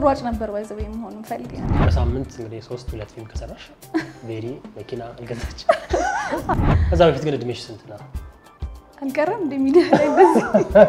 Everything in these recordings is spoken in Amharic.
ሯጭ ነበር ባይዘው መሆን ፈልጌ በሳምንት እንግዲህ 2 ፊልም ከሰራሽ ቤሪ መኪና አልገዛች ከዛ በፊት ግን እድሜሽ ስንት ነው አልቀረም እንደ ሚዲያ ላይ በዚህ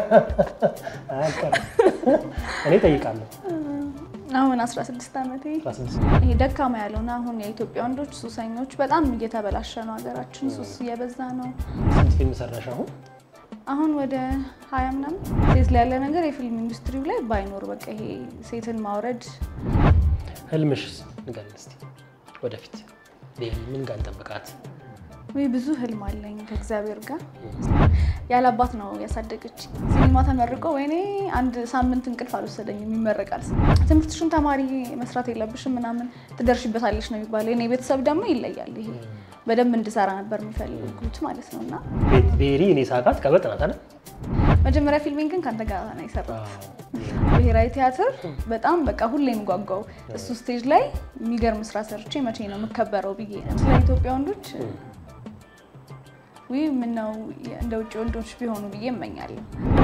አልቀረም እኔ ጠይቃለሁ አሁን 16 አመቴ ይሄ ደካማ ያለውና አሁን የኢትዮጵያ ወንዶች ሱሰኞች በጣም እየተበላሸ ነው ሀገራችን ሱስ እየበዛ ነው ስንት ፊልም ሰራሽ አሁን ወደ 20 ምናምን ሴት ላይ ያለ ነገር የፊልም ኢንዱስትሪው ላይ ባይኖር በቃ ይሄ ሴትን ማውረድ ህልምሽ ንገሪኝ እስቲ ወደፊት ምን ጋር እንጠብቃት ወይ ብዙ ህልም አለኝ ከእግዚአብሔር ጋር ያላባት ነው ያሳደገች ሲኒማ ተመርቆ ወይኔ አንድ ሳምንት እንቅልፍ አልወሰደኝም ይመረቃል ትምህርትሽን ተማሪ መስራት የለብሽም ምናምን ትደርሽበታለሽ ነው የሚባለው የኔ ቤተሰብ ደግሞ ይለያል ይሄ በደንብ እንድሰራ ነበር የሚፈልጉት ማለት ነውና ቤሪ እኔ ሳቃት ከበጥናት አይደል መጀመሪያ ፊልሚንግ ግን ካንተ ጋር ነው የሰራሁት ብሔራዊ ቲያትር በጣም በቃ ሁሌም ጓጓው እሱ ስቴጅ ላይ የሚገርም ስራ ሰርቼ መቼ ነው መከበረው ብዬ ነው ስለ ኢትዮጵያ ወንዶች ወይ ምን ነው እንደ ውጭ ወንዶች ቢሆኑ ብዬ እመኛለሁ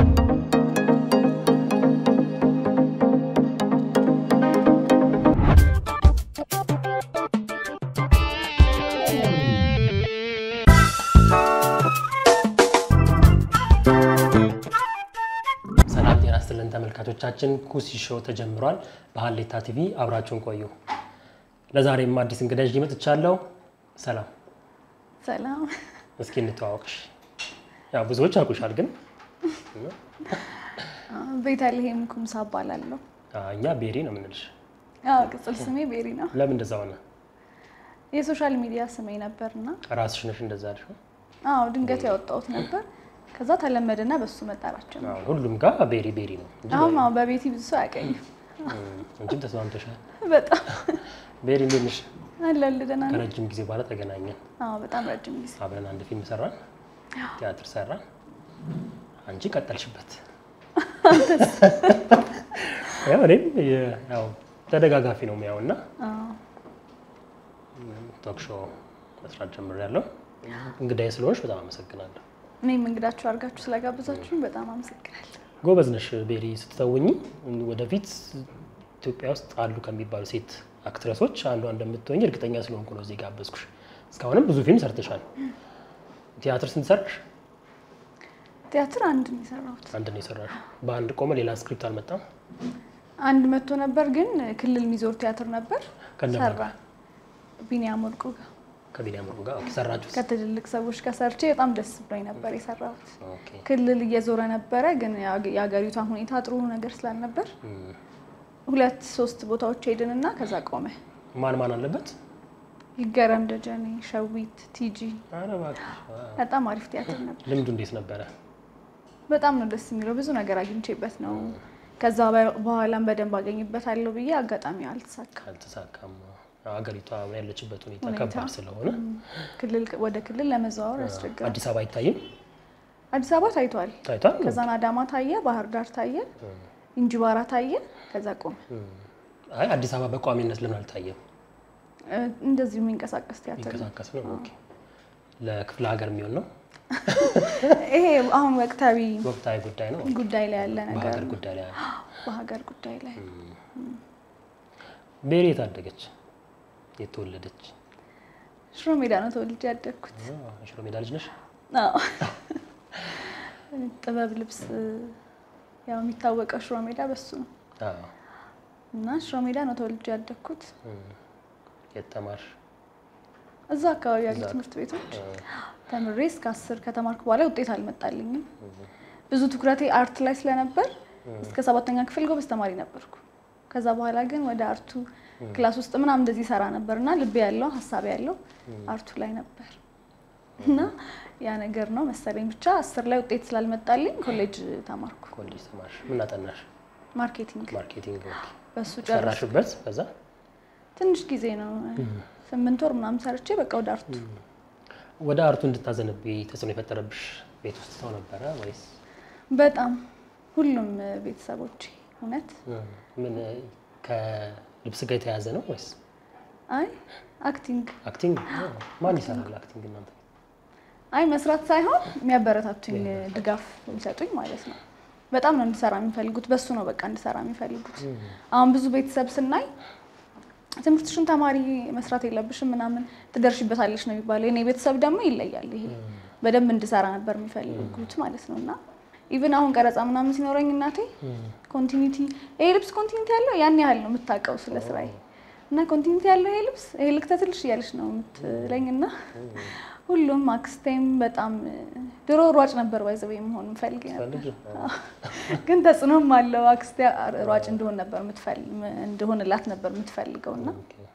ተመልካቾቻችን ኩሲ ሾው ተጀምሯል በሐሌታ ቲቪ አብራችሁን ቆዩ ለዛሬም አዲስ እንግዳ ይዤ መጥቻለሁ ሰላም ሰላም እስኪ እንተዋወቅሽ ያው ብዙዎች አውቁሻል ግን ቤተልሔም ኩምሳ ባላለሁ እኛ ቤሪ ነው ምንልሽ ቅጽል ስሜ ቤሪ ነው ለምን እንደዛ ሆነ የሶሻል ሚዲያ ስሜ ነበርና ራስሽ ነሽ እንደዛ አልሽው ድንገት ያወጣሁት ነበር ከዛ ተለመደና በሱ መጣራቸው ነው ሁሉም ጋር ቤሪ ቤሪ ነው አሁን በቤቲ ብዙ ሰው ያቀኝ እንጂ ተስማምተሻል በጣም ቤሪ እንደምሽ አለልደና ከረጅም ጊዜ በኋላ ተገናኘን በጣም ረጅም ጊዜ አብረን አንድ ፊልም ሰራን ቲያትር ሰራን አንቺ ቀጠልሽበት ያው ተደጋጋፊ ነው የሚያውና ቶክ ሾው መስራት ጀምሬያለሁ እንግዳዬ ስለሆንሽ በጣም አመሰግናለሁ እኔም እንግዳችሁ አርጋችሁ ስለጋበዛችሁኝ በጣም አመሰግናለሁ ጎበዝ ነሽ ቤሪ ስትተውኝ ወደፊት ኢትዮጵያ ውስጥ አሉ ከሚባሉ ሴት አክትረሶች አንዷ እንደምትሆኝ እርግጠኛ ስለሆንኩ ነው እዚህ ጋበዝኩሽ እስካሁንም ብዙ ፊልም ሰርተሻል ቲያትር ስንት ሰራሽ ቲያትር አንድ ነው የሰራሽ በአንድ ቆመ ሌላ ስክሪፕት አልመጣም አንድ መጥቶ ነበር ግን ክልል ሚዞር ቲያትር ነበር ሰራ ቢኒያም ወርቁ ጋር ከቢኒያም ወርቁ ጋር ሰራችሁ ከትልልቅ ሰዎች ጋር ሰርቼ በጣም ደስ ብሎኝ ነበር የሰራሁት ክልል እየዞረ ነበር ግን ያገሪቷ ሁኔታ ጥሩ ነገር ስላልነበር 2-3 ቦታዎች ሄድንና ከዛ ቆመ ማን አለበት ይገረም ደጀኔ ሸዊት ቲጂ አረባክ በጣም አሪፍ ቲያትር ነበር ልምዱ እንዴት ነበር በጣም ነው ደስ የሚለው ብዙ ነገር አግኝቼበት ነው ከዛ በኋላም በደንብ አገኝበታለሁ ብዬ አጋጣሚ አልተሳካም አገሪቷ ያለችበት ሁኔታ ከባድ ስለሆነ ወደ ክልል ለመዛወር ያስቸግራል አዲስ አበባ አይታይም አዲስ አበባ ታይቷል ከዛ አዳማ ታየ ባህር ዳር ታየ እንጂባራ ታየ ከዛ ቆመ አይ አዲስ አበባ በቋሚነት ለምን አልታየም እንደዚህ የሚንቀሳቀስ ቲያትር ነው ኦኬ ለክፍለ ሀገር የሚሆን ነው ይሄ አሁን ወቅታዊ ጉዳይ ላይ ያለ ነገር በሀገር ጉዳይ ላይ ቤሪ ታደገች የተወለደች ሽሮ ሜዳ ነው ተወልጄ ያደግኩት ሽሮ ሜዳ ልጅ ነሽ ጥበብ ልብስ ያው የሚታወቀው ሽሮ ሜዳ በሱ ነው እና ሽሮ ሜዳ ነው ተወልጄ ያደግኩት የተማርሽ እዛ አካባቢ ያሉ ትምህርት ቤቶች ተምሬ እስከ 10 ከተማርኩ በኋላ ውጤት አልመጣልኝም ብዙ ትኩረቴ አርት ላይ ስለነበር እስከ 7ኛ ክፍል ጎበዝ ተማሪ ነበርኩ ከዛ በኋላ ግን ወደ አርቱ ክላስ ውስጥ ምናምን እንደዚህ ሰራ ነበርና ልብ ያለው ሐሳብ ያለው አርቱ ላይ ነበር እና ያ ነገር ነው መሰለኝ ብቻ 10 ላይ ውጤት ስላልመጣልኝ ኮሌጅ ተማርኩ ተማርሽ ምን አጠናሽ ማርኬቲንግ በሱ ጨረሽበት ከዛ ትንሽ ጊዜ ነው 8 ወር ምናምን ሰርቼ በቃ ወደ አርቱ እንድታዘነብ ተጽዕኖ የፈጠረብሽ ቤት ውስጥ ሰው ነበረ ወይስ በጣም ሁሉም ቤተሰቦች እውነት ምን ከልብስ ጋር የተያዘ ነው ወይስ አይ አክቲንግ ማን ይሰራል አክቲንግ እናንተ አይ መስራት ሳይሆን የሚያበረታቱኝ ድጋፍ የሚሰጡኝ ማለት ነው በጣም ነው እንድሰራ የሚፈልጉት በሱ ነው በቃ እንድሰራ የሚፈልጉት አሁን ብዙ ቤተሰብ ስናይ ትምህርትሽን ተማሪ መስራት የለብሽም ምናምን ትደርሽበታለሽ ነው የሚባለው የኔ ቤተሰብ ደግሞ ይለያል ይሄ በደንብ እንድሰራ ነበር የሚፈልጉት ማለት ነውና ኢቭን አሁን ቀረጻ ምናምን ሲኖረኝ እናቴ ኮንቲኒቲ ይሄ ልብስ ኮንቲኒቲ ያለው ያን ያህል ነው የምታውቀው ስለ ስራዬ እና ኮንቲኒቲ ያለው ይሄ ልብስ ይሄ ልክተትልሽ ያለሽ ነው የምትለኝና ሁሉም አክስቴም በጣም ድሮ ሯጭ ነበር ባይዘው የመሆን ፈልጌ ነበር ግን ተጽኖም አለው አክስቴ ሯጭ እንደሆነ ነበር እንደሆነላት ነበር የምትፈልገውና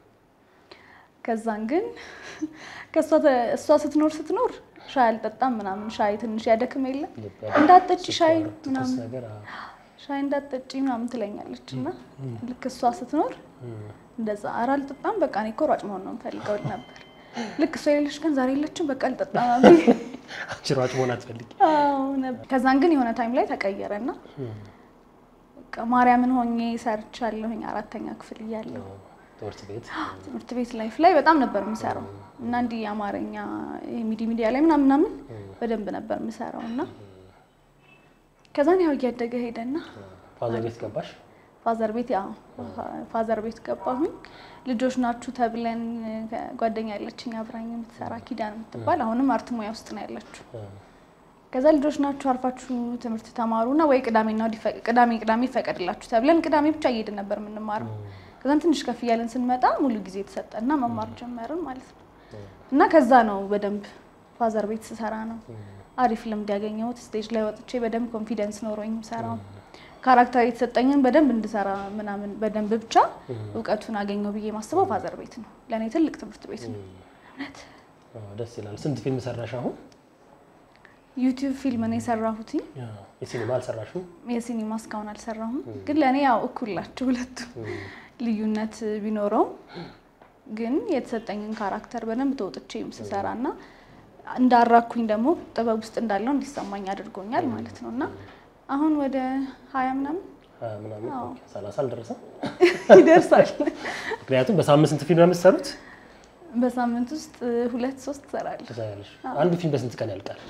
ከዛን ግን እሷ ስትኖር ሻይ አልጠጣም ምናምን ሻይ ትንሽ ያደክም የለ እንዳትጠጪ ሻይ ምናምን ሻይ እንዳትጠጪ ምናምን ትለኛለችና ልክ እሷ ስትኖር እንደዛ አልጠጣም በቃ እኔ እኮ ሯጭ መሆን ነው የምፈልገው ነበር ልክ እሷ የለሽ ግን ዛሬ የለችም በቃ አልጠጣም አንቺ ሯጭ መሆን አትፈልጊ ነበር ከዛን ግን የሆነ ታይም ላይ ተቀየረና በቃ ማርያምን ሆኜ ሰርቻለሁኝ 4ኛ ክፍል እያለሁ ትምህርት ቤት ላይፍ ላይ በጣም ነበር የምሰራው እና እንዲ አማርኛ ሚዲያ ላይ ምናምን በደንብ ነበር የምሰራውና ከዛን ያው እያደገ ሄደና ፋዘር ቤት ገባሽ ፋዘር ቤት ያው ፋዘር ቤት ገባሁኝ ልጆች ናችሁ ተብለን ጓደኛ ያለችኝ አብራኝ የምትሰራ ኪዳን የምትባል አሁንም አርት ሙያ ውስጥ ነው ያለችው ከዛ ልጆች ናችሁ አርፋችሁ ትምህርት ተማሩና ወይ ቅዳሜ ፈቀድላችሁ ተብለን ቅዳሜ ብቻ እየሄድን ነበር የምንማረው ከዛን ትንሽ ከፍ ያለን ስንመጣ ሙሉ ጊዜ ተሰጠና መማር ጀመርን ማለት ነው እና ከዛ ነው በደንብ ፋዘር ቤት ስሰራ ነው አሪፍ ልምድ ያገኘሁት ስቴጅ ላይ ወጥቼ በደንብ ኮንፊደንስ ኖሮኝ ሰራው ካራክተር የተሰጠኝን በደንብ እንድሰራ ምናምን በደንብ ብቻ ዕውቀቱን አገኘው ብዬ ማስበው ፋዘር ቤት ነው ለኔ ትልቅ ትምህርት ቤት ነው እውነት ደስ ይላል ስንት ፊልም ሰራሽ አሁን ዩቲዩብ ፊልም ነው የሰራሁት የሲኒማ አልሰራሽም የሲኒማ እስካሁን አልሰራሁም ግን ለኔ ያው እኩላችሁ ሁለቱ ልዩነት ቢኖረው ግን የተሰጠኝን ካራክተር በደንብ ተወጥቼም ስሰራና እንዳራኩኝ ደግሞ ጥበብ ውስጥ እንዳለው እንዲሰማኝ አድርጎኛል ማለት ነውና አሁን ወደ 20 ምናምን 30 አልደረሰም ይደርሳል ምክንያቱም በሳምንት ስንት ፊልም ነው የምትሰሩት በሳምንት ውስጥ 2-3 ሰራለሁ አንድ ፊልም በስንት ቀን ያልቃል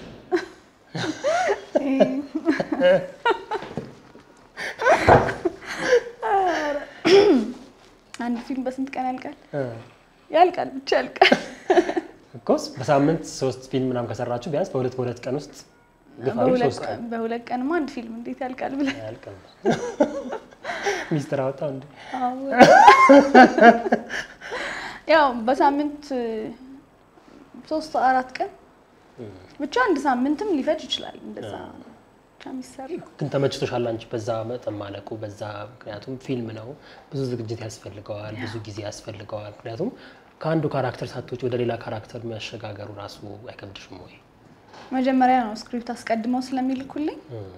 አንድ ፊልም በስንት ቀን ያልቃል ብቻ ያልቃል እኮስ በሳምንት 3 ፊልም ምናምን ከሰራችሁ ቢያንስ በሁለት ቀን ውስጥ በሁለት ቀን አንድ ፊልም እንዴት ያልቃል ብለ ያልቃል ሚስተር አውጣው እንዴ ያው በሳምንት 3-4 ቀን ብቻ አንድ ሳምንትም ሊፈጅ ይችላል እንደዛ ከሚሰራ ግን ተመችቶሻል አንቺ በዛ መጠን ማለቁ በዛ ምክንያቱም ፊልም ነው ብዙ ዝግጅት ያስፈልገዋል ብዙ ጊዜ ያስፈልገዋል ምክንያቱም ከአንዱ ካራክተር ሳትወጪ ወደ ሌላ ካራክተር መሸጋገሩ ራሱ አይከብድሽም ወይ መጀመሪያ ነው ስክሪፕት አስቀድመው ስለሚልኩልኝ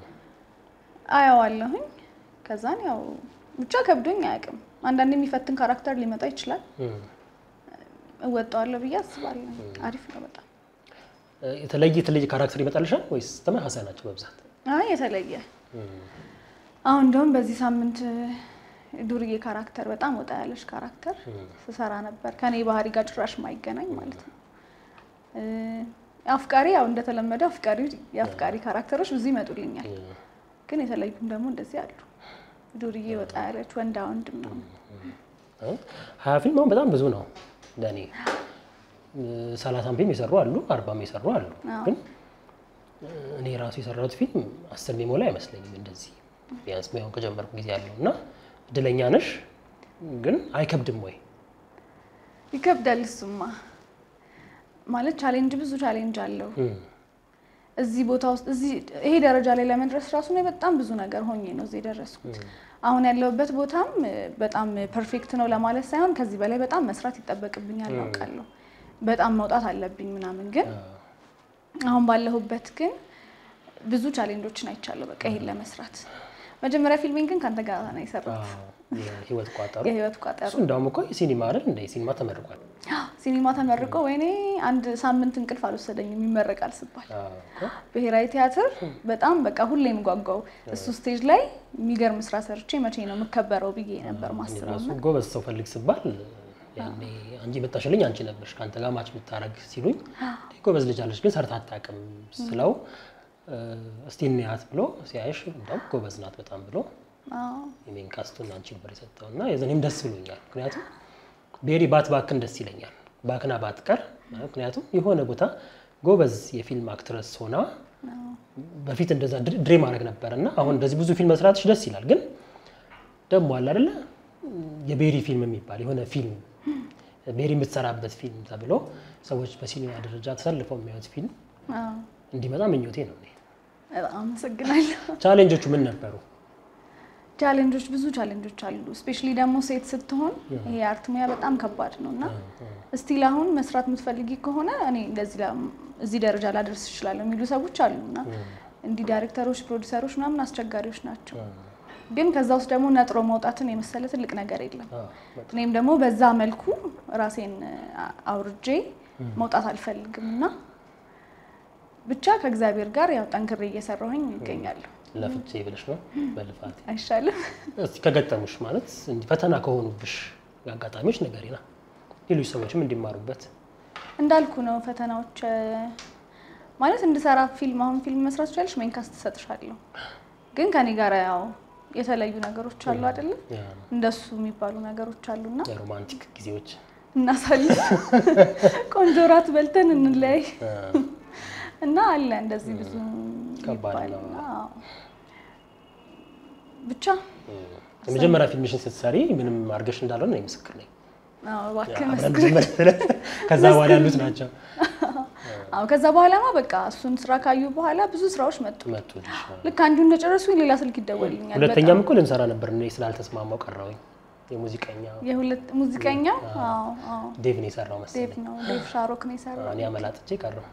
አያዋለሁኝ ከዛን ያው ብቻ ከብዶኝ አያውቅም አንዳንዴ የሚፈትን ካራክተር ሊመጣ ይችላል እወጣዋለሁ ብዬ አስባለሁ አሪፍ ነው በጣም የተለየ ካራክተር ይመጣልሻል ወይስ ተመሳሳይ ናቸው በብዛት አይ የተለየ አሁን እንደውም በዚህ ሳምንት ዱርዬ ካራክተር በጣም ወጣ ያለሽ ካራክተር ስሰራ ነበር ከኔ ባህሪ ጋር ጭራሽ ማይገናኝ ማለት ነው አፍቃሪ ያው እንደተለመደው የአፍቃሪ ካራክተሮች ብዙ ይመጡልኛል ግን የተለዩም ደግሞ እንደዚህ አሉ ዱርዬ ወጣ ያለች ወንዳ ወንድም ነው 20 ፊልም በጣም ብዙ ነው ለኔ 30 ፊልም ይሰሩ አሉ 40 ይሰሩ አሉ ግን እኔ ራሱ የሰራሁት ፊልም 10 ሚሞላ አይመስለኝም እንደዚህ ቢያንስ ነው ከጀመርኩ ጊዜ ያለውና እድለኛ ነሽ ግን አይከብድም ወይ ይከብዳል እሱማ ማለት ብዙ ቻሌንጅ አለው እዚህ ቦታ ውስጥ እዚህ ይሄ ደረጃ ላይ ለመድረስ ራሱ ነው በጣም ብዙ ነገር ሆኜ ነው እዚህ ደረስኩት አሁን ያለውበት ቦታም በጣም ፐርፌክት ነው ለማለት ሳይሆን ከዚህ በላይ በጣም መስራት ይጠበቅብኛል አውቃለሁ በጣም መውጣት አለብኝ ምናምን ግን አሁን ባለሁበት ግን ብዙ ቻሌንጆችን አይቻለሁ በቃ ይሄን ለመስራት መጀመሪያ ፊልሚንግ ግን ካንተ ጋር ነው የሰራሁት የህይወት ቋጠሮ እሱ እንደውም እኮ ሲኒማ አይደል እንደ ሲኒማ ተመርቋል ሲኒማ ተመርቆ ወይኔ አንድ ሳምንት እንቅልፍ አልወሰደኝም ይመረቃል ሲባል ብሔራዊ ቲያትር በጣም በቃ ሁሌም ጓጓው እሱ ስቴጅ ላይ የሚገርም ስራ ሰርቼ መቼ ነው መከበረው ብዬ ነበር ማስበው እሱ ጎበዝ ሰው ፈልግ ሲባል ያኔ አንጂ መጣሽልኝ አንቺ ነበርሽ ካንተ ጋር ማች ምታረግ ሲሉኝ ጎበዝ ልጅ አለሽ ግን ሰርታ አጣቀም ስለው እስቲ እንያት ብሎ ሲያይሽ እንደውም ጎበዝ ናት በጣም ብሎ የሜን ካስቱን አንቺ ነበር የሰጠውና የዘኔም ደስ ብሎኛል ምክንያቱም ቤሪ ባትባክን ደስ ይለኛል ባክና ባትቀር ምክንያቱም የሆነ ቦታ ጎበዝ የፊልም አክትረስ ሆና በፊት እንደዛ ድሪም አድርግ ነበርና አሁን እንደዚህ ብዙ ፊልም መስራትሽ ደስ ይላል ግን ደሞ አለ አይደለ የቤሪ ፊልም የሚባል የሆነ ፊልም ቤሪ የምትሰራበት ፊልም ተብሎ ሰዎች በሲኒማ ደረጃ ተሰልፈው የሚያዩት ፊልም እንዲመጣ ምኞቴ ነው አመሰግናለሁ ቻሌንጆቹ ምን ነበሩ ቻሌንጆች ብዙ ቻሌንጆች አሉ ስፔሻሊ ደግሞ ሴት ስትሆን ይሄ አርት ሙያ በጣም ከባድ ነውና እስቲል አሁን መስራት የምትፈልጊ ከሆነ እኔ እንደዚህ እዚህ ደረጃ ላደርስ ይችላል የሚሉ ሰዎች አሉና እንዲ ዳይሬክተሮች ፕሮዲዩሰሮች ምናምን አስቸጋሪዎች ናቸው ግን ከዛው ደግሞ ነጥሮ መውጣትን የመሰለ ትልቅ ነገር የለም እኔም ደግሞ በዛ መልኩ ራሴን አውርጄ መውጣት አልፈልግምና ብቻ ከእግዚአብሔር ጋር ያው ጠንክሬ እየሰራሁኝ ይገኛል ለፍቼ ብለሽ ነው በልፋት አይሻልም እስቲ ከገጠሙሽ ማለት እንዲ ፈተና ከሆኑብሽ አጋጣሚዎች ነገርና ሌሎች ሰዎችም እንዲማሩበት እንዳልኩ ነው ፈተናዎች ማለት እንድሰራ አሁን ፊልም መስራት ይችላልሽ ሜን ካስት ተሰጥሻለሁ ግን ከኔ ጋር ያው የተለዩ ነገሮች አሉ አይደል እንደሱ የሚባሉ ነገሮች አሉና የሮማንቲክ ጊዜዎች እናሳልፍ ቆንጆራት በልተን እንለይ እና አለ እንደዚህ ብዙ ከባድ ነው ብቻ የመጀመሪያ ፊልምሽን ስትሰሪ ምንም አርገሽ እንዳልሆነ ነው ምስክር ነኝ ዋከ መስክር ከዛ በኋላ ያሉት ናቸው ከዛ በኋላማ በቃ እሱን ስራ ካዩ በኋላ ብዙ ስራዎች መጡ ልክ አንዱ እንደጨረሱኝ ሌላ ስልክ ይደወልልኛል ሁለተኛም እኮ ልንሰራ ነበር ነው ስላልተስማማው ቀረውኝ የሁለት ሙዚቀኛው ዴቭ ነው የሰራው መሰለኝ ዴቭ ሻሮክ ነው የሰራው እኔ አመላጥቼ ቀረው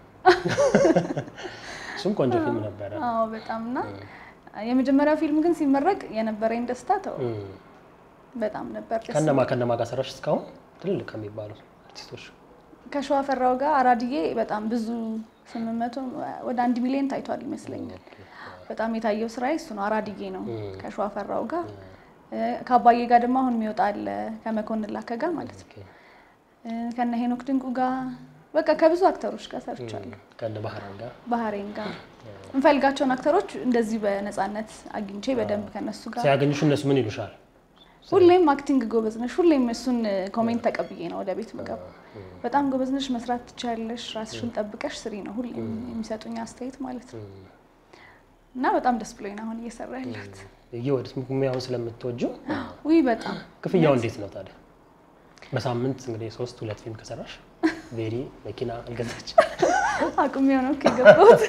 እሱም ቆንጆ ፊልም ነበር በጣምና የመጀመሪያው ፊልም ግን ሲመረቅ የነበረኝ ደስታ ተው በጣም ነበር ከነማ ጋር ሰራሽ እስካሁን ትልልቅ ከሚባሉ አርቲስቶች ከሸዋፈራው ጋር አራድዬ በጣም ብዙ 800 ወደ 1 ሚሊዮን ታይቷል ይመስለኛል በጣም የታየው ስራዬ እሱ ነው አራድዬ ነው ከሸዋፈራው ጋር ከአባዬ ጋር ደግሞ አሁን የሚወጣል ከመኮንን ላከ ጋር ማለት ነው ከነ ሄኖክ ድንቁ ጋር በቃ ከብዙ አክተሮች ጋር ሰርቻለሁ ከነ ባህሬን ጋር እንፈልጋቸውን አክተሮች እንደዚህ በነፃነት አግኝቼ በደንብ ከነሱ ጋር ሲያገኙሽ እነሱ ምን ይሉሻል ሁሌም አክቲንግ ጎበዝ ነሽ ሁሌም እሱን ኮሜንት ተቀብዬ ነው ወደ ቤት መገብ በጣም ጎበዝ ነሽ መስራት ትችያለሽ ራስሽን ጠብቀሽ ስሪ ነው ሁሌም የሚሰጡኝ አስተያየት ማለት ነው እና በጣም ደስ ብሎኝ ነው አሁን እየሰራ ያለሁት ይወድስ ሙያውን ስለምትወጂው ወይ በጣም ክፍያው እንዴት ነው ታዲያ በሳምንት እንግዲህ 3-2 ፊልም ከሰራሽ ቤሪ መኪና አልገዛች አቁሜው ነው ከገባሁት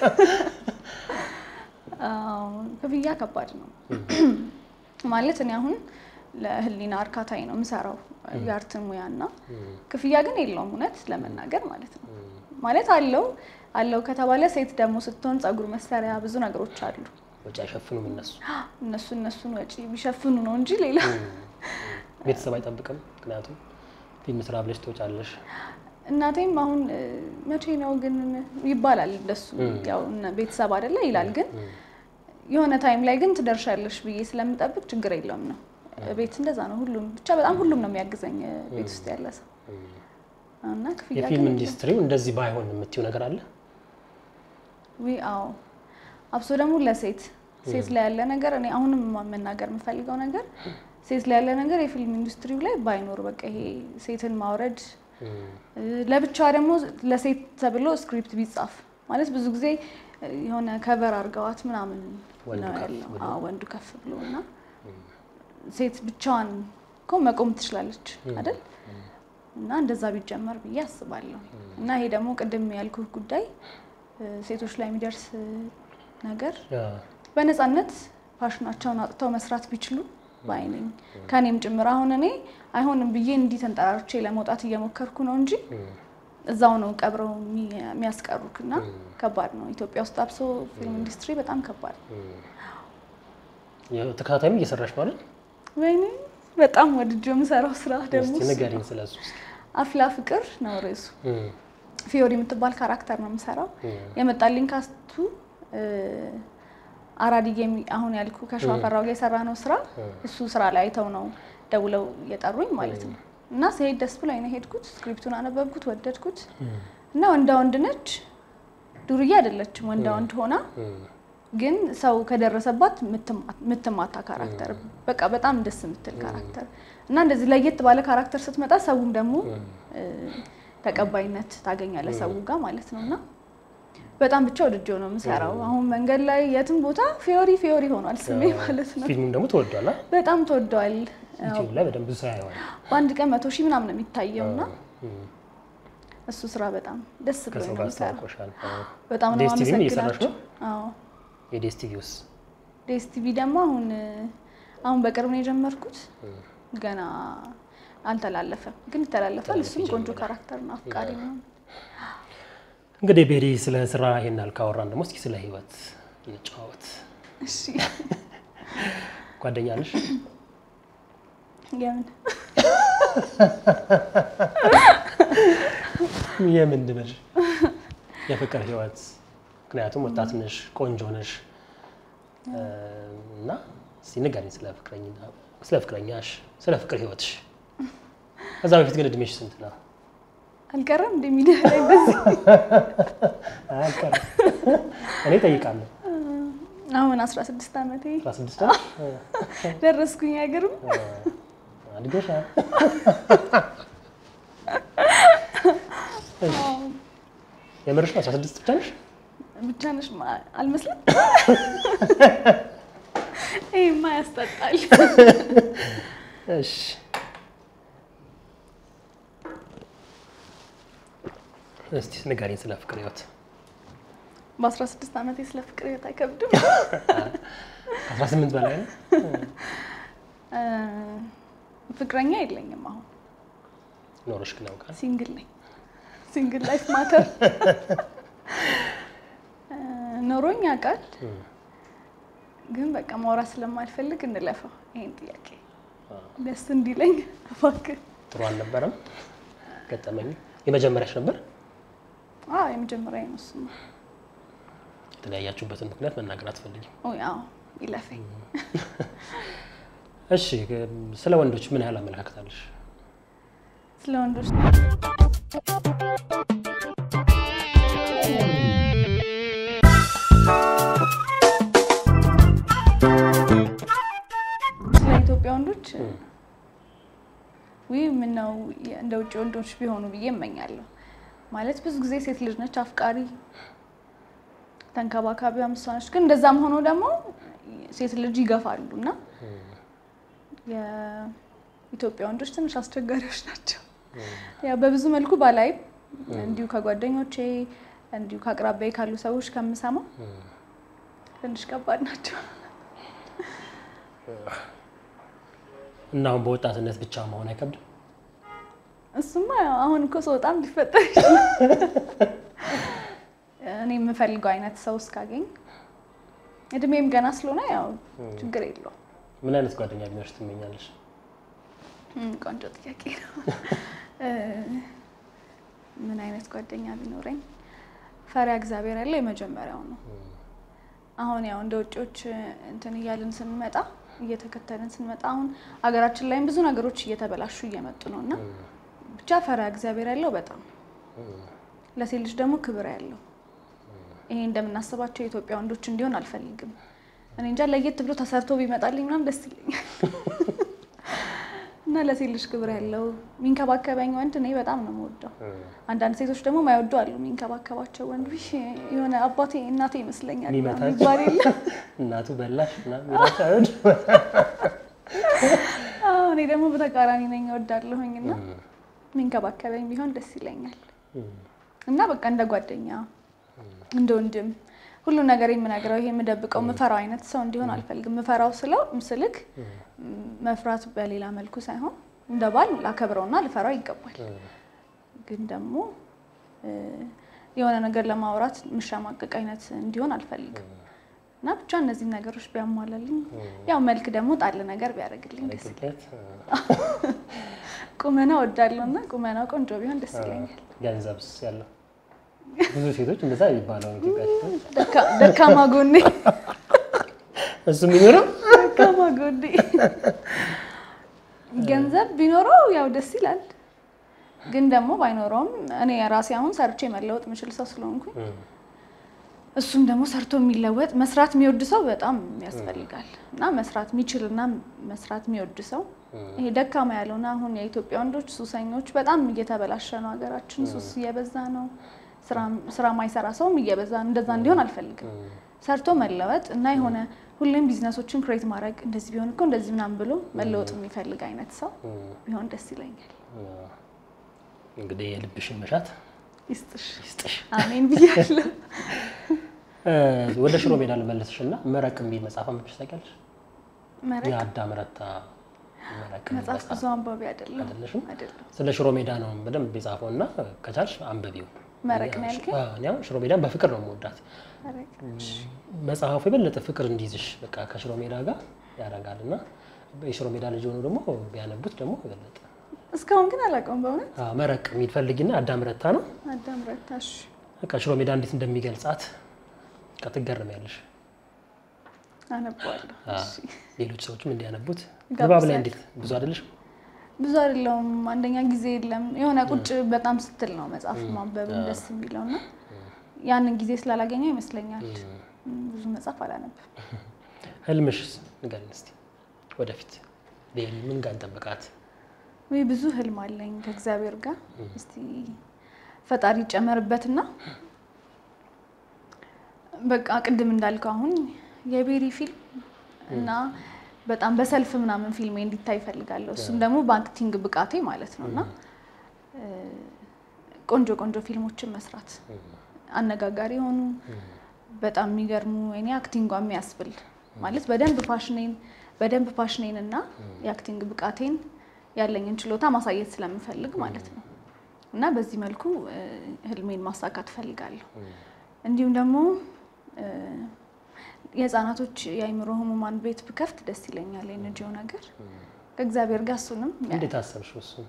ክፍያ ከባድ ነው ማለት እኔ አሁን ለህሊና አርካታዬ ነው የምሰራው የአርት ሙያና ክፍያ ግን የለውም እውነት ለመናገር ማለት ነው ማለት አለው ከተባለ ሴት ደግሞ ስትሆን ጸጉር መሰሪያ ብዙ ነገሮች አሉ ወጪ አይሸፍኑም እነሱን ወጪ ቢሸፍኑ ነው እንጂ ሌላ ቤተሰብ አይጠብቅም ምክንያቱም ፊልም ስራ ብለሽ ትወጫለሽ እናቴም አሁን መቼ ነው ግን ይባላል እንደሱ ያው ቤተሰብ አይደለ ይላል ግን የሆነ ታይም ላይ ግን ትደርሻለሽ ብዬ ስለምጠብቅ ችግር የለውም ነው ቤት እንደዛ ነው ሁሉም ብቻ በጣም ሁሉም ነው የሚያግዘኝ ቤት ውስጥ ያለ ሰው እና ክፍያ የፊልም ኢንዱስትሪው እንደዚህ ባይሆን የምትዩ ነገር አለ አብሶ ደግሞ ለሴት ላይ ያለ ነገር እኔ አሁንም መናገር የምፈልገው ነገር ሴት ላይ ያለ ነገር የፊልም ኢንዱስትሪው ላይ ባይኖር በቃ ይሄ ሴትን ማውረድ ለብቻ ደግሞ ለሴት ተብሎ ስክሪፕት ቢጻፍ ማለት ብዙ ጊዜ የሆነ ከቨር አርጋዋት ምናምን ነው ያለው ወንዱ ከፍ ብሎና ሴት ብቻዋን መቆም ትችላለች አይደል እና እንደዛ ቢጀመር ብዬ አስባለሁ እና ይሄ ደግሞ ቅድም ያልኩህ ጉዳይ ሴቶች ላይ የሚደርስ ነገር በነፃነት ፋሽናቸውን አጥተው መስራት ቢችሉ ባይነኝ ከኔም ጭምር አሁን እኔ አይሆንም ብዬ እንዲ ተንጠራርቼ ለመውጣት እየሞከርኩ ነው እንጂ እዛው ነው ቀብረው የሚያስቀሩክና ከባድ ነው ኢትዮጵያ ውስጥ አብሶ ፊልም ኢንዱስትሪ በጣም ከባድ ተከታታይም እየሰራሽ ማለት ወይኔ በጣም ወድጄው የምሰራው ስራ ደግሞ እስቲ ንገሪኝ ስለሱ አፍላ ፍቅር ነው ርዕሱ ፊዮሪ የምትባል ካራክተር ነው የምሰራው የመጣልኝ ካስቱ አራድዬ አሁን ያልኩ ከሸዋፈራው ጋር የሰራነው ስራ እሱ ስራ ላይ አይተው ነው ደውለው የጠሩኝ ማለት ነው እና ሲሄድ ደስ ብሎኝ ነው ሄድኩት ስክሪፕቱን አነበብኩት ወደድኩት እና ወንድ ነች ዱርዬ አይደለችም ወንዳ ወንድ ሆና ግን ሰው ከደረሰባት ምትማታ ካራክተር በቃ በጣም ደስ የምትል ካራክተር እና እንደዚህ ለየት ባለ ካራክተር ስትመጣ ሰውም ደግሞ ተቀባይነት ታገኛለህ ሰው ጋር ማለት ነውና በጣም ብቻ ወድጄው ነው የምሰራው አሁን መንገድ ላይ የትም ቦታ ፊዮሪ ሆኗል ስሜ ማለት ነው ፊልሙም ደግሞ ተወዷል በጣም ተወዷል ዩቲዩብ ላይ በደንብ ሳይሆን በአንድ ቀን 100,000 ምናምን ነው የሚታየውና እሱ ስራ በጣም ደስ ብሎኝ ነው የምሰራው በጣም ነው አመሰግናለሁ አዎ የዲኤስቲቪውስ ዲኤስቲቪ ደግሞ አሁን በቅርብ ነው የጀመርኩት ገና አልተላለፈም ግን ይተላለፋል እሱም ቆንጆ ካራክተር ነው አፍቃሪ ነው እንግዲህ ቤሪ ስለ ስራ ይሄናል ካወራን ደግሞ እስኪ ስለ ህይወት እንጫወት እሺ ጓደኛ ነሽ የምን ድምር የፍቅር ህይወት ምክንያቱም ወጣት ነሽ ቆንጆ ነሽ እና ሲነገርኝ ስለ ፍቅረኛሽ ስለ ፍቅር ህይወትሽ ከዛ በፊት ግን እድሜሽ ስንት ነው አልቀረም እንደሚዲያ ላይ በዚህ አልቀረም እኔ ጠይቃለሁ አሁን 16 አመቴ 16 ደረስኩኝ አይገርም አድገሻል የምርሽ 16 ብቻ ነሽ አልመስልም ይሄማ ያስጠጣል እሺ እስቲ ንገሪኝ ስለ ፍቅር ህይወት በ16 አመቴ ስለ ፍቅር ህይወት አይከብድም 18 በላይ ነው ፍቅረኛ የለኝም አሁን ኖርሽ ግን ያውቃል ሲንግል ላይፍ ማተር ኖሮኝ ያውቃል ግን በቃ ማውራት ስለማልፈልግ እንለፈው ይሄን ጥያቄ ደስ እንዲለኝ እባክህ ጥሩ አልነበረም ገጠመኝ የመጀመሪያሽ ነበር የመጀመሪያዬ ነው እሱማ የተለያያችሁበትን ምክንያት መናገር አትፈልጊም አዎ ይለፈኝ እሺ ስለ ወንዶች ምን ያህል አመለካከት አለሽ ስለ ወንዶች ስለ ኢትዮጵያ ወንዶች ምን ነው እንደ ውጭ ወንዶች ቢሆኑ ብዬ እመኛለሁ ማለት ብዙ ጊዜ ሴት ልጅ ነች አፍቃሪ ተንከባካቢ አምሳነች ግን እንደዛም ሆኖ ደግሞ ሴት ልጅ ይገፋሉና የኢትዮጵያ ወንዶች ትንሽ አስቸጋሪዎች ናቸው ያ በብዙ መልኩ ባላይ እንዲሁ ከጓደኞቼ እንዲሁ ከአቅራቢያዬ ካሉ ሰዎች ከምሰማው ትንሽ ከባድ ናቸው እና አሁን በወጣትነት ብቻ መሆን አይከብድም እሱማ አሁን እኮ ሰው በጣም ሊፈጠር ይችላል እኔ የምፈልገው አይነት ሰው እስካገኝ እድሜም ገና ስለሆነ ያው ችግር የለውም ምን አይነት ጓደኛ ቢኖርሽ ትመኛለሽ ቆንጆ ጥያቄ ነው ምን አይነት ጓደኛ ቢኖረኝ ፈሪያ እግዚአብሔር ያለው የመጀመሪያው ነው አሁን ያው እንደ ውጪዎች እንትን ይያልን ስንመጣ እየተከተልን ስንመጣ አሁን አገራችን ላይ ብዙ ነገሮች እየተበላሹ እየመጡ ነውና ብቻ ፈሪያ እግዚአብሔር ያለው በጣም ለሴት ልጅ ደግሞ ክብር ያለው ይሄ እንደምናስባቸው የኢትዮጵያ ወንዶች እንዲሆን አልፈልግም እኔ እንጃ ለየት ብሎ ተሰርቶ ቢመጣልኝ ምናምን ደስ ይለኛል እና ለሴት ልጅ ክብር ያለው ሚንከባከበኝ ወንድ እኔ በጣም ነው የምወደው አንዳንድ ሴቶች ደግሞ ማይወዱ አሉ ሚንከባከባቸው ወንድ የሆነ አባቴ እናቴ ይመስለኛል ይባል የለ እናቱ በላሽ ምናምን ይላቻል እኔ ደግሞ በተቃራኒ ነኝ እወዳለሁኝና ሚንከባከበኝ ቢሆን ደስ ይለኛል እና በቃ እንደ ጓደኛ እንደ ወንድም ሁሉ ነገር የምናገረው ይሄ የምደብቀው መፈራው አይነት ሰው እንዲሆን አልፈልግም መፈራው ስለው ምስልክ መፍራት በሌላ መልኩ ሳይሆን እንደባል ላከብረውና ለፈራው ይገባል ግን ደግሞ የሆነ ነገር ለማውራት ምሻማቀቅ አይነት እንዲሆን አልፈልግም እና ብቻ እነዚህ ነገሮች ቢያሟላልኝ ያው መልክ ደግሞ ጣል ነገር ቢያደርግልኝ ደስ ይላል ቁመና ወዳለውና ቁመናው ቆንጆ ቢሆን ደስ ይለኛል ገንዘብስ ያለው ብዙ ሴቶች እንደዛ ይባላሉ ደካማ ጎኔ እሱ የሚኖረው ደካማ ጎኔ ገንዘብ ቢኖረው ያው ደስ ይላል ግን ደግሞ ባይኖረውም እኔ ራሴ አሁን ሰርቼ መለወጥ ምችል ሰው ስለሆንኩኝ እሱም ደግሞ ሰርቶ የሚለወጥ መስራት የሚወድ ሰው በጣም ያስፈልጋል እና መስራት የሚችልና መስራት የሚወድ ሰው ይሄ ደካማ ያለውና አሁን የኢትዮጵያ ወንዶች ሱሰኞች በጣም እየተበላሸ ነው ሀገራችን ሱስ እየበዛ ነው ስራ ማይሰራ ሰውም እየበዛ እንደዛ እንዲሆን አልፈልግም ሰርቶ መለወጥ እና የሆነ ሁሌም ቢዝነሶችን ክሬት ማድረግ እንደዚህ ቢሆን እኮ እንደዚህ ምናምን ብሎ መለወጥ የሚፈልግ አይነት ሰው ቢሆን ደስ ይለኛል እንግዲህ የልብሽን መሻት ይስጥሽ አሜን ብያለሁ ወደ ሽሮ ሜዳ ልመለስሽና መረቅ የሚል መጽሐፍ አንብበሽ ታውቂያለሽ መረቅ የአዳም ረታ መረቅ መጽሐፍ ብዙ አንባቢ አይደለም ስለ ሽሮ ሜዳ ነው በደንብ የጻፈውና ከቻልሽ አንብቢው መረቅ ነው ያልከኝ ያው ሽሮ ሜዳን በፍቅር ነው የምወዳት መጽሐፉ የበለጠ ፍቅር እንዲይዝሽ በቃ ከሽሮ ሜዳ ጋር ያደርጋልና የሽሮ ሜዳ ልጅ ሆኖ ደግሞ ቢያነቡት ደግሞ የበለጠ እስካሁን ግን አላውቀውም በእውነት መረቅ የሚፈልግና አዳም ረታ ነው አዳም ረታሽ በቃ ሽሮ ሜዳ እንዴት እንደሚገልጻት ከተገረሚያለሽ አነባለሁ እሺ ሌሎች ሰዎችም እንዲያነቡት ግባብ ላይ እንዴት ብዙ አይደለሽ ብዙ አይደለም አንደኛ ጊዜ የለም የሆነ ቁጭ በጣም ስትል ነው መጽሐፍ ማንበብ ደስ የሚለውና ያንን ጊዜ ስላላገኘው ይመስለኛል ብዙ መጽሐፍ አላነብም ህልምሽስ ንገሪኝ እስቲ ወደፊት ምን ጋር እንጠብቃት ወይ ብዙ ህልም አለኝ ከእግዚአብሔር ጋር እስቲ ፈጣሪ ጨመርበትና በቃ ቅድም እንዳልከው አሁን የቤሪ ፊልም እና በጣም በሰልፍ ምናምን ፊልም እንዲታይ ፈልጋለሁ እሱም ደግሞ በአክቲንግ ብቃቴ ማለት ነውና ቆንጆ ፊልሞችን መስራት አነጋጋሪ ሆኑ በጣም የሚገርሙ እኔ አክቲንጓ የሚያስብል ማለት በደንብ ፓሽኔን እና የአክቲንግ ብቃቴን ያለኝን ችሎታ ማሳየት ስለምፈልግ ማለት ነው እና በዚህ መልኩ ህልሜን ማሳካት ፈልጋለሁ እንዲሁም ደግሞ የህፃናቶች የአይምሮ ህሙማን ቤት ብከፍት ደስ ይለኛል የነጂው ነገር ከእግዚአብሔር ጋር እሱንም እንዴት አሰብሽው እሱ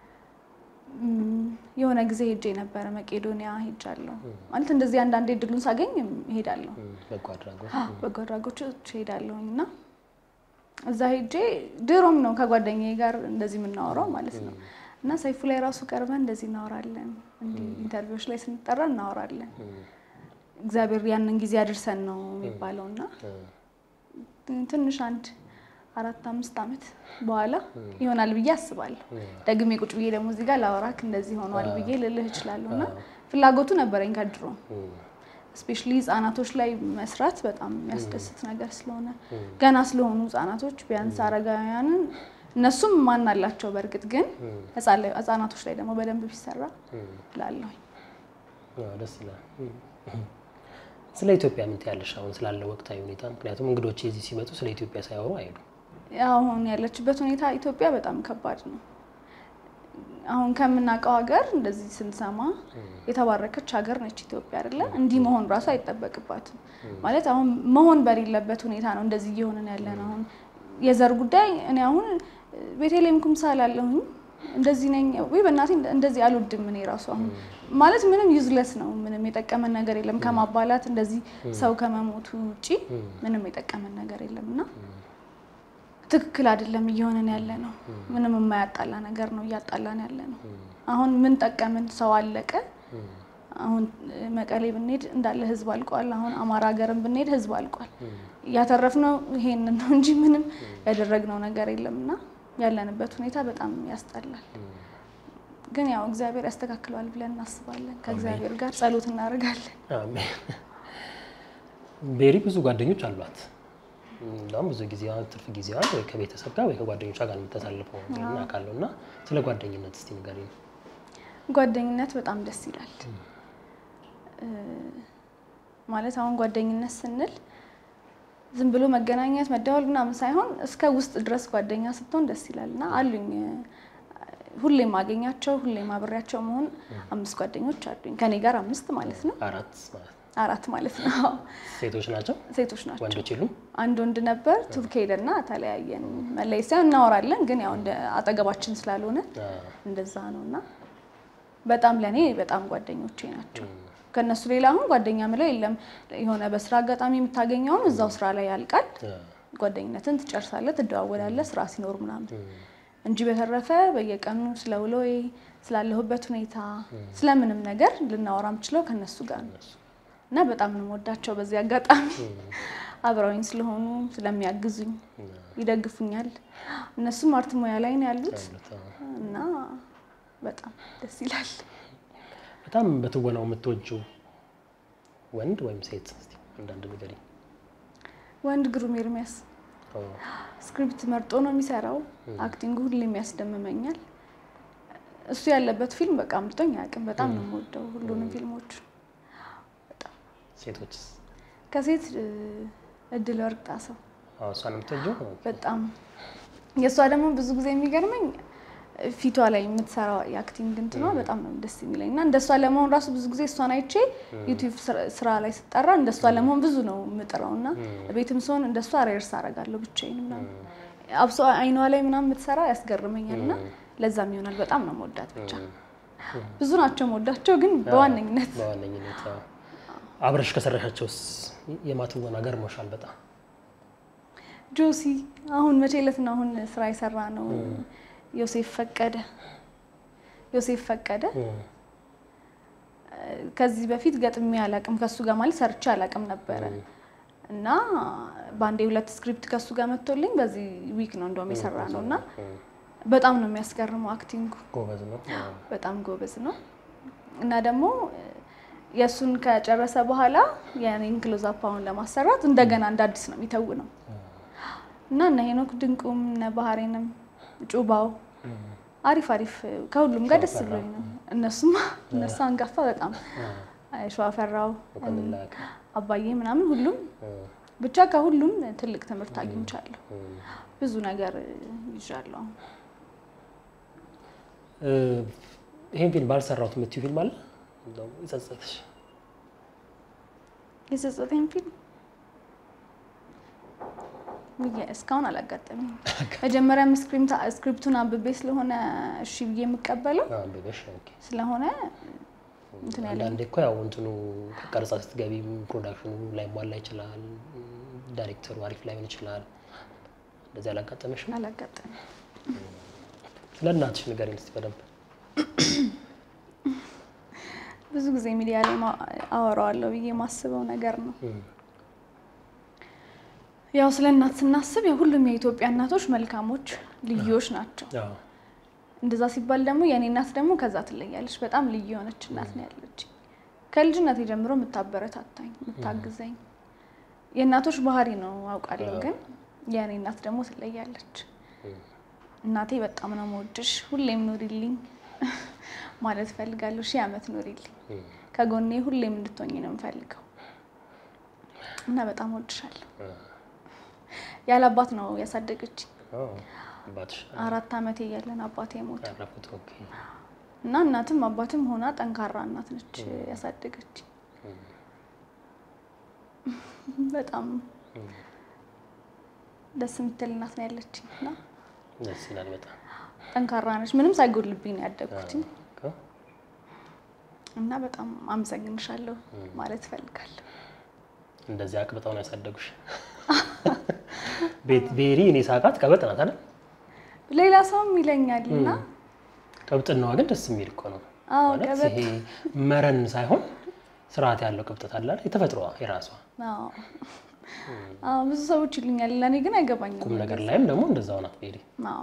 የሆነ ጊዜ ሄጄ ነበር መቄዶኒያ ሄጃለሁ ማለት እንደዚህ አንዳንዴ ድሉን ሳገኝ ሄዳለሁ በጎ አድራጎቶች ሄዳለሁና እዛ ሄጄ ድሮም ነው ከጓደኛዬ ጋር እንደዚህ የምናወራው ማለት ነው እና ሰይፉ ላይ ራሱ ቀርበን እንደዚህ እናወራለን እንዲ ኢንተርቪውዎች ላይ ስንጠራ እናወራለን እግዚአብሔር ያንን ጊዜ አድርሰን ነው የሚባለውና ትንሽ 4-5 አመት በኋላ ይሆናል ብዬ አስባለሁ ደግሜ ቁጭ ብዬ ደግሞ እዚህ ጋር ላወራክ እንደዚህ ሆኗል ብዬ ልልህ እችላለሁና ፍላጎቱ ነበረኝ ከድሮ ስፔሻሊ ህፃናቶች ላይ መስራት በጣም የሚያስደስት ነገር ስለሆነ ገና ስለሆኑ ህፃናቶች ቢያንስ አረጋውያንን እነሱም ማን አላቸው በርግጥ ግን ህፃናቶች ላይ ደግሞ በደንብ ቢሰራ ላለው ደስ ይላል ስለ ኢትዮጵያ ምን ትያለሽ አሁን ስላለው ወቅታዊ ሁኔታ ምክንያቱም እንግዶች እዚህ ሲመጡ ስለ ኢትዮጵያ ሳይወሩ አይሄዱ አሁን ያለችበት ሁኔታ ኢትዮጵያ በጣም ከባድ ነው አሁን ከምናቀው ሀገር እንደዚህ ስንሰማ የተባረከች ሀገር ነች ኢትዮጵያ አይደለ እንዲ መሆን ራሱ አይተበቅባትም ማለት አሁን መሆን በሌለበት ሁኔታ ነው እንደዚህ እየሆነን ያለነው አሁን የዘር ጉዳይ እኔ አሁን ቤተልሔም ኩምሳላለሁኝ እንደዚህ ነኝ ወይ በእናቴ እንደዚህ አልወድም እኔ ራሱ አሁን ማለት ምንም ዩዝለስ ነው ምንም የጠቀመን ነገር የለም ከማባላት እንደዚህ ሰው ከመሞቱ ውጪ ምንም የጠቀመን ነገር የለምና ትክክል አይደለም እየሆነን ያለነው ምንም የማያጣላ ነገር ነው እያጣላን ያለነው አሁን ምን ጠቀመን ሰው አለቀ አሁን መቀሌ ብንሄድ እንዳለ ህዝብ አልቋል አሁን አማራ ሀገርም ብንሄድ ህዝብ አልቋል ያተረፍነው ይሄንን ነው እንጂ ምንም ያደረግነው ነገር የለምና ያለንበት ሁኔታ በጣም ያስጣላል ግን ያው እግዚአብሔር ያስተካክለዋል ብለን እናስባለን ከእግዚአብሔር ጋር ጸሎት እናደርጋለን አሜን ቤሪ ብዙ ጓደኞች አሏት እንደውም ብዙ ጊዜ ትርፍ ጊዜዋ ወይ ከቤተሰብ ጋር ወይ ከጓደኞቿ ጋር የምትተሳልፈው እና ካለውና ስለ ጓደኝነት እስቲ ንገሪኝ ጓደኝነት በጣም ደስ ይላል ማለት አሁን ጓደኝነት ስንል ዝም ብሎ መገናኘት መደወል ምናምን ሳይሆን እስከ ውስጥ ድረስ ጓደኛ ስትሆን ደስ ይላልና አሉኝ ሁሌም ማገኛቸው ሁሌም አብሬያቸው መሆን 5 ጓደኞች አሉኝ ከኔ ጋር 5 ማለት ነው 4 ማለት ነው ሴቶች ናቸው ወንዶች የሉም አንድ ወንድ ነበር ቱርክ ሄደና ተለያየን መለይሳ እናወራለን ግን ያው እንደ አጠገባችን ስላልሆነ እንደዛ ነውና በጣም ለኔ በጣም ጓደኞቼ ናቸው ከነሱ ሌላ አሁን ጓደኛ ምለው የለም የሆነ በስራ አጋጣሚ የምታገኘው እዛው ስራ ላይ ያልቃል ጓደኝነትን ትጨርሳለህ ትደዋወላለህ ስራ ሲኖር ምናምን እንጂ በተረፈ በየቀኑ ስለውሎዬ ስላለሁበት ሁኔታ ስለምንም ነገር ልናወራ ምችለው ከነሱ ጋር ነው እና በጣም ነው የምወዳቸው በዚህ አጋጣሚ አብረውኝ ስለሆኑ ስለሚያግዙኝ ይደግፉኛል እነሱም አርት ሙያ ላይ ነው ያሉት እና በጣም ደስ ይላል በጣም በትወናው የምትወጂው ወንድ ወይም ሴት እስቲ አንዳንድ ንገሪኝ ወንድ ግሩም ኤርሚያስ ስክሪፕት መርጦ ነው የሚሰራው አክቲንግ ሁሌም ያስደምመኛል እሱ ያለበት ፊልም በቃ አምልጦኝ አያውቅም በጣም ነው የምወደው ሁሉንም ፊልሞች በጣም ሴቶችስ ከሴት እድል ወርቅ ጣሰው እሷንም ትወጂው በጣም የሷ ደግሞ ብዙ ጊዜ የሚገርመኝ ፊቷ ላይ የምትሰራው የአክቲንግ እንትኗ በጣም ነው ደስ የሚለኝና እንደሷ ለመሆን ራሱ ብዙ ጊዜ እሷን አይቼ ዩቲዩብ ስራ ላይ ስጠራ እንደሷ ለመሆን ብዙ ነው የምጥረውና ቤትም ሰውን እንደሷ ሬርስ አደርጋለሁ ብቻዬንና አብሶ አይኗ ላይ ምናምን የምትሰራ ያስገርመኛልና ለዛም ይሆናል በጣም ነው የምወዳት ብቻ ብዙ ናቸው የምወዳቸው ግን በዋነኝነት አብረሽ ከሰራሻቸውስ የማትወና ገርሞሻል በጣም ጆሲ አሁን መቼለት ነው አሁን ስራ ይሰራ ነው ዮሴፍ ፈቀደ ከዚህ በፊት ገጥሜ አላቅም ከሱ ጋር ማለት ሰርቼ አላቅም ነበር እና ባንዴ ሁለት ስክሪፕት ከሱ ጋር መጥቶልኝ በዚህ ዊክ ነው እንደውም የሰራ ነውና በጣም ነው የሚያስገርመው አክቲንግ ጎበዝ ነው በጣም ጎበዝ ነው እና ደግሞ የሱን ከጨረሰ በኋላ የኔን ክሎዝ አፕ አሁን ለማሰራት እንደገና እንዳዲስ ነው የሚተውነው እና ሄኖክ ድንቁም ባህሬንም ጩባው አሪፍ ከሁሉም ጋር ደስ ብሎኝ ነው እነሱ አንጋፋ በጣም ሸዋፈራው አባዬ ምናምን ሁሉም ብቻ ከሁሉም ትልቅ ትምህርት አግኝቻለሁ ብዙ ነገር ይዣለሁ ይሄን ፊልም ባልሰራሁት የምትዩ ፊልም አለ እንደው የጸጸተኝ ፊልም እስካሁን አላጋጠመኝ መጀመሪያ ስክሪፕቱን አንብቤ ስለሆነ እሺ ብዬ የምቀበለው አንብበሽ ኦኬ ስለሆነ እንትን ያለ አንዴ እኮ ያው እንትኑ ከቀረጻ ስትገቢ ፕሮዳክሽኑ ላይ ሟላ ይችላል ዳይሬክተሩ አሪፍ ላይ ሆነ ይችላል እንደዚህ አላጋጠመሽም አላጋጠመኝ ስለናትሽ ንገሪኝ እስቲ በደንብ ብዙ ጊዜ ሚዲያ ላይ አወራዋለሁ ብዬ ማስበው ነገር ነው ያው ስለናት ስናስብ የሁሉም የኢትዮጵያ እናቶች መልካሞች ልዩዎች ናቸው እንደዛ ሲባል ደግሞ የኔ እናት ደግሞ ከዛ ትለያለች በጣም ልዩ ሆነች እናት ነው ያለች ከልጅነቴ ጀምሮ የምታበረታታኝ የምታግዘኝ የእናቶች ባህሪ ነው አውቃለሁ ግን የኔ እናት ደግሞ ትለያለች እናቴ በጣም ነው የምወድሽ ሁሌም ኑሪልኝ ማለት ፈልጋለሁ ሺህ አመት ኑሪልኝ ከጎኔ ሁሌም እንድትሆኚ ነው የምፈልገው እና በጣም ወድሻለሁ ያለ አባት ነው ያሳደገች አባትሽ 4 አመት ያያለን አባቴ ሞተ አራፉት ኦኬ እና እናትም አባትም ሆና ጠንካራ እናት ነች ያሳደገች በጣም ደስ የምትል እናት ነው ያለችኝና ደስ ይላል በጣም ጠንካራ ነች ምንም ሳይጎልብኝ ነው ያደግኩት እና በጣም አመሰግንሻለሁ ማለት ፈልጋለሁ እንደዚህ አቅብጣው ነው ያሳደጉሽ ቤሪ እኔ ሳቃት ቀበጥ ናት አይደል ሌላ ሰውም ይለኛልና ቀብጥናዋ ግን ደስ የሚል እኮ ነው ቀበጥ ይሄ መረን ሳይሆን ስርዓት ያለው ቀብጥታ አለ የተፈጥሮዋ የራሷ ብዙ ሰዎች ይሉኛል ለኔ ግን አይገባኝም ቁም ነገር ላይም ደግሞ እንደዛው ናት ቤሪ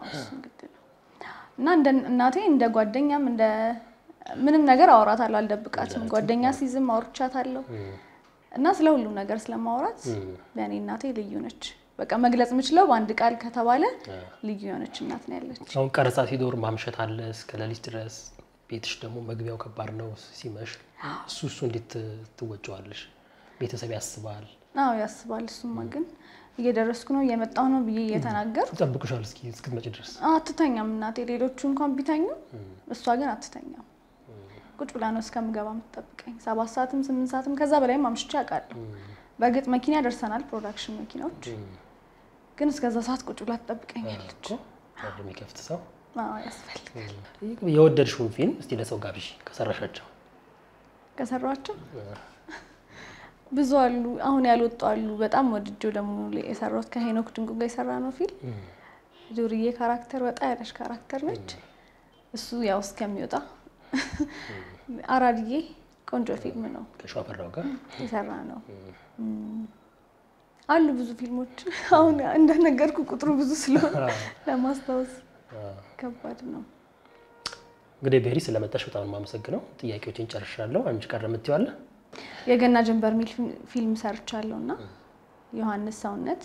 እና እንደ እናቴ እንደ ጓደኛም እንደ ምንም ነገር አወራታለሁ አልደብቃትም ጓደኛ ሲዝም አወርቻታለሁ እና ስለሁሉም ነገር ስለማወራት ለኔ እናቴ ልዩ ነች በቃ መግለጽ የምችለው በአንድ ቃል ከተባለ ልዩ የሆነች እናት ነው ያለች አሁን ቀረጻ ሲዶር ማምሸት አለ እስከ ሌሊት ድረስ ቤትሽ ደግሞ መግቢያው ከባድ ነው ሲመሽ እሱ እንዴት ትወጪዋለሽ ቤተሰብ ያስባል ያስባል እሱማ ግን እየደረስኩ ነው እየመጣሁ ነው ብዬ እየተናገር ተጠብቁሻል እስኪመጪ ድረስ አትተኛም እናቴ ሌሎቹ እንኳን ቢተኙ እሷ ግን አትተኛም ቁጭ ብላ ነው እስከምገባ የምትጠብቀኝ 7 ሰዓትም 8 ሰዓትም ከዛ በላይ ማምሽቼ አውቃለሁ በእርግጥ መኪና ደርሰናል ፕሮዳክሽን መኪናዎች ግን እስከዛ ሰዓት ቁጭ ብላ ትጠብቀኛለች አሁን የሚከፍት ሰው ያስፈልጋል የወደድሽውን ፊልም እስቲ ለሰው ጋብዥ ከሰራቸው ብዙ አሉ አሁን ያልወጡ አሉ በጣም ወድጄው ደግሞ የሰራሁት ከሄኖክ ድንቁ ጋር የሰራ ነው ፊልም ዱርዬ ካራክተር ወጣ ያለሽ ካራክተር ነች እሱ ያው እስከሚወጣ አራድዬ ቆንጆ ፊልም ነው ከሸዋፈራው ጋር የሰራ ነው አሉ ብዙ ፊልሞች አሁን እንደነገርኩ ቁጥሩ ብዙ ስለሆነ ለማስታወስ ከባድ ነው እንግዲህ ቤሪ ስለመጣሽ በጣም ማመሰግነው ጥያቄዎችን ጨርሻለሁ አንቺ ቀረ የምትይዋለ የገና ጀንበር ሚል ፊልም ሰርቻለሁና ዮሐንስ ሰውነት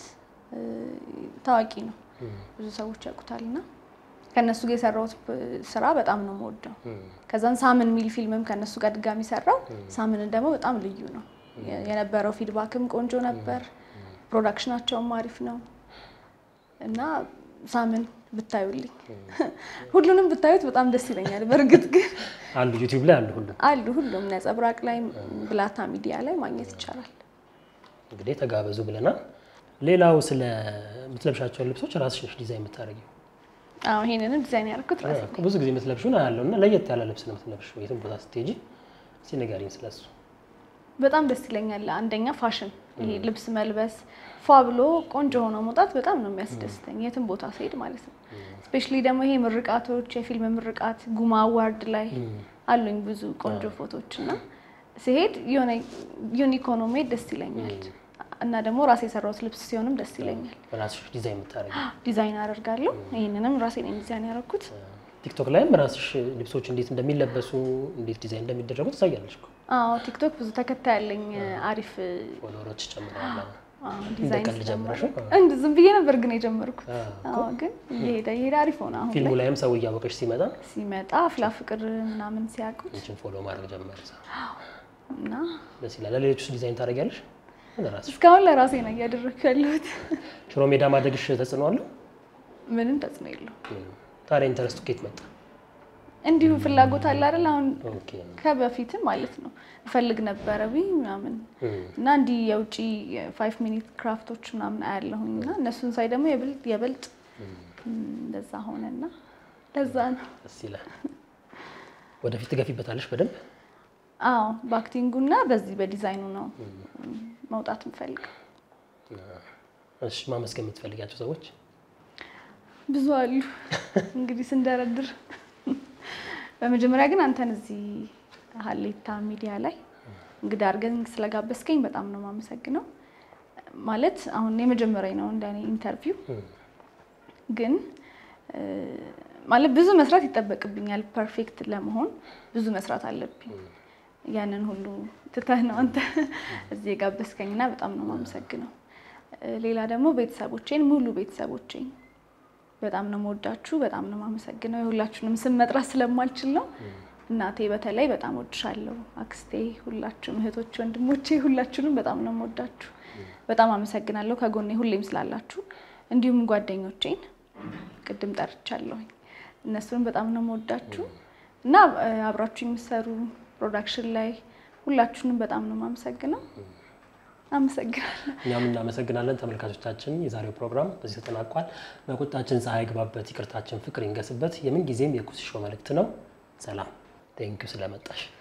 ታዋቂ ነው ብዙ ሰዎች ያውቁታልና ከነሱ ጋር የሰራው ስራ በጣም ነው የምወደው ከዛን ሳምን ሚል ፊልምም ከነሱ ጋር ድጋሚ ሰራው ሳምን ደግሞ በጣም ልዩ ነው የነበረው ፊድባክም ቆንጆ ነበር ፕሮዳክሽናቸውም አሪፍ ነው እና ሳምን ብታዩልኝ ሁሉንም ብታዩት በጣም ደስ ይለኛል በርግጥ ግን አሉ ዩቲዩብ ላይ አሉ ሁሉም ነጸብራቅ ላይ ብላታ ሚዲያ ላይ ማግኘት ይቻላል እንግዲህ ተጋበዙ ብለናል ሌላው ስለ ምትለብሻቸው ልብሶች ራስሽ ዲዛይን የምታደርጊው አዎ ይሄንንም ዲዛይን ያደረኩት ራሴ ብዙ ጊዜ ምትለብሹና ያለውና ለየት ያለ ልብስ ነው ምትለብሽው የትም ቦታ ስትሄጂ ሲነጋሪኝ ስለሱ በጣም ደስ ይለኛል አንደኛ ፋሽን ይሄ ልብስ መልበስ ፋብሎ ቆንጆ ሆኖ መውጣት በጣም ነው የሚያስደስተኝ የትም ቦታ ሲሄድ ማለት ነው ስፔሻሊ ደግሞ ይሄ ምርቃቶች የፊልም ምርቃት ጉማ አዋርድ ላይ አሉኝ ብዙ ቆንጆ ፎቶዎችና ሲሄድ የሆነ ዩኒክ ሆኖ መሄድ ደስ ይለኛል እና ደግሞ ራሴ የሰራሁት ልብስ ሲሆንም ደስ ይለኛል ራስሽ ዲዛይን የምታደርጊው ዲዛይን አደርጋለሁ ይሄንንም ራሴ ነኝ ዲዛይን ያደረኩት ቲክቶክ ላይም ራስሽ ልብሶች እንዴት እንደሚለበሱ እንዴት ዲዛይን እንደሚደረጉ ታሳያለሽ እኮ ቲክቶክ ብዙ ተከታይ ያለኝ አሪፍ ፎሎወሮች ጨምረዋል ዲዛይን ጀምረሽ እንዴ ዝም ብዬ ነበር ግን የጀመርኩት ግን ይሄዳ አሪፍ ሆነ አሁን ፊልሙ ላይም ሰው ያወቀሽ ሲመጣ አፍላ ፍቅር ምናምን ሲያቁት እቺን ፎሎ ማድረግ ጀመርሽ እና ደስ ይላል ለሌሎች ዲዛይን ታደርጊያለሽ እስካሁን ለራሴ ነው ያደረኩት ያለሁት ሽሮ ሜዳ ማደግሽ ተጽዕኖ አለው ምንም ተጽዕኖ የለውም ታዲያ ኢንተረስቱ ከየት መጣ እንዲሁ ፍላጎት አለ አይደል አሁን ከበፊትም ማለት ነው ፈልግ ነበር ምናምን እና እንዲ የውጪ 5 ሚኒት ክራፍቶች ምናምን አያለሁኝና እነሱን ሳይ ደግሞ የበልጥ እንደዛ ሆነና ለዛ ነው ደስ ይላል ወደፊት ትገፊበታለሽ በደንብ በአክቲንጉና በዚህ በዲዛይኑ ነው መውጣት የምፈልገው እሺ ማመስገን የምትፈልጋቸው ሰዎች ብዙ አሉ እንግዲህ ስንደረድር በመጀመሪያ ግን አንተን እዚህ ሀሌታ ሚዲያ ላይ እንግዲህ አርገን ስለጋበስከኝ በጣም ነው ማመሰግነው ማለት አሁን የመጀመሪያው ነው እንደኔ ኢንተርቪው ግን ማለት ብዙ መስራት ይተበቅብኛል ፐርፌክት ለመሆን ብዙ መስራት አለብኝ ያንን ሁሉ ትተህ ነው አንተ እዚህ ጋበስከኝና በጣም ነው ማመሰግነው ሌላ ደግሞ ቤተሰቦቼን ሙሉ ቤተሰቦቼን በጣም ነው ወዳችሁ በጣም ነው ማመሰግነው የሁላችሁንም ስም መጥራት ስለማልችል ነው እናቴ በተለይ በጣም ወድሻለሁ አክስቴ ሁላችሁም እህቶች ወንድሞቼ ሁላችሁንም በጣም ነው ወዳችሁ በጣም አመሰግናለሁ ከጎኔ ሁሌም ስላላችሁ እንዲሁም ጓደኞቼን ቅድም ጠርቻለሁ እነሱን በጣም ነው ወዳችሁ እና አብራችሁ የምትሰሩ ፕሮዳክሽን ላይ ሁላችሁንም በጣም ነው ማመሰግነው አመሰግናለሁ እኛም እናመሰግናለን ተመልካቾቻችን የዛሬው ፕሮግራም በዚህ ተጠናቋል በቁጣችን ፀሐይ ግባበት ይቅርታችን ፍቅር ይንገስበት የምን ጊዜም የኩስ ሾው መልእክት ነው ሰላም ቴንክ ዩ ስለመጣሽ